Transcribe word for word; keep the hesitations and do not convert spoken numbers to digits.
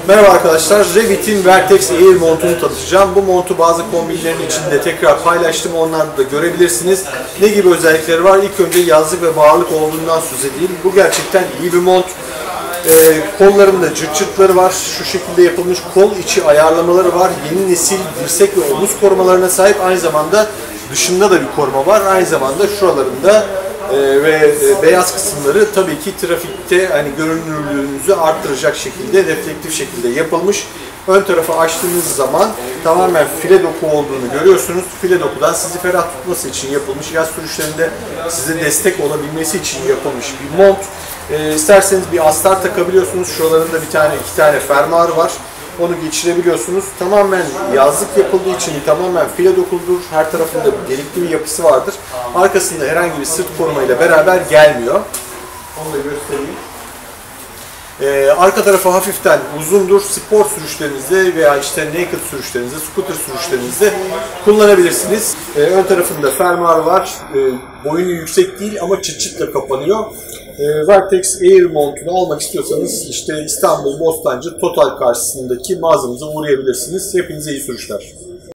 Merhaba arkadaşlar, Revit'in Vertex Air montunu tanıtacağım. Bu montu bazı kombinlerin içinde tekrar paylaştım, onları da görebilirsiniz. Ne gibi özellikleri var? İlk önce yazlık ve bağırlık olduğundan söz edeyim. Bu gerçekten iyi bir mont. Ee, kollarında cırt cırtları var, şu şekilde yapılmış kol içi ayarlamaları var. Yeni nesil dirsek ve omuz korumalarına sahip, aynı zamanda dışında da bir koruma var. Aynı zamanda şuralarında Ee, ve e, beyaz kısımları tabii ki trafikte hani görünürlüğünüzü arttıracak şekilde, reflektif şekilde yapılmış. Ön tarafı açtığınız zaman tamamen file doku olduğunu görüyorsunuz. File dokudan sizi ferah tutması için yapılmış, yaz sürüşlerinde size destek olabilmesi için yapılmış bir mont. Ee, isterseniz bir astar takabiliyorsunuz. Şuralarında bir tane, iki tane fermuar var. Onu geçirebiliyorsunuz. Tamamen yazlık yapıldığı için tamamen file dokuludur. Her tarafında delikli bir yapısı vardır. Arkasında herhangi bir sırt korumayla beraber gelmiyor. Onu da göstereyim. Ee, arka tarafı hafiften uzundur. Spor sürüşlerinizde veya işte naked sürüşlerinizde, scooter sürüşlerinizde kullanabilirsiniz. Ee, ön tarafında fermuar var. Ee, boyunu yüksek değil ama çıt çıtla kapanıyor. Ee, Vertex Air montunu almak istiyorsanız işte İstanbul Bostancı Total karşısındaki mağazamıza uğrayabilirsiniz. Hepinize iyi sürüşler.